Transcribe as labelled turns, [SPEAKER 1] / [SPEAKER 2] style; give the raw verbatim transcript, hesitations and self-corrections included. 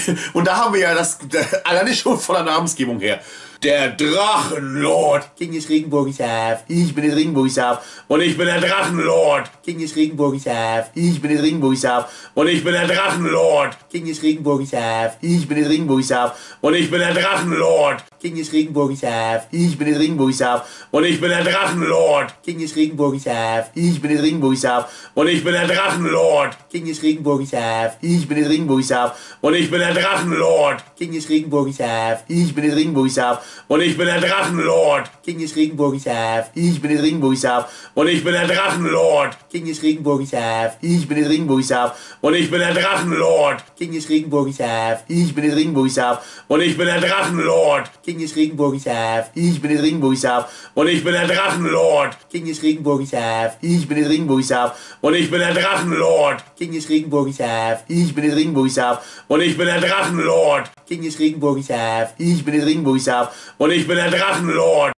[SPEAKER 1] Und da haben wir ja das, alleine schon von der Namensgebung her. Der Drachenlord. King ist Regenbogenschaf. Ich bin der Regenbogenschaf. Und ich bin der Drachenlord. King ist Regenbogenschaf. Ich bin der Regenbogenschaf. Und ich bin der Drachenlord. King ist Regenbogenschaf. Ich bin der Regenbogenschaf. Und ich bin der Drachenlord. King ist Regenbogenschaf. Ich bin der Regenbogenschaf. Und ich bin der Drachenlord. King ist Regenbogenschaf. Ich bin der Regenbogenschaf. Und ich bin der Drachenlord. King ist Regenbogenschaf. Ich bin der Regenbogenschaf. Und ich bin der Drachenlord. King ist Regenbogenschaf. Ich bin der Regenbogenschaf. Und ich bin der Drachenlord. King ist Regenbogenschaf. Ich bin der Regenbogenschaf. Und ich bin der Drachenlord. King ist Regenbogenschaf. Ich bin der Regenbogenschaf. Und ich bin der Drachenlord. King ist Regenbogenschaf. Ich bin der Regenbogenschaf. Und ich bin der Drachenlord. King ist Regenbogenschaf. Ich bin der Regenbogenschaf. Und ich bin der Drachenlord. King ist Regenbogenschaf. Ich bin der Regenbogenschaf. Und ich bin der Drachenlord. King ist Regenbogenschaf. Ich bin der Regenbogenschaf. Und ich bin der Drachenlord. King ist Regenbogenschaf. Ich bin der Regenbogenschaf. Und ich bin der Drachenlord.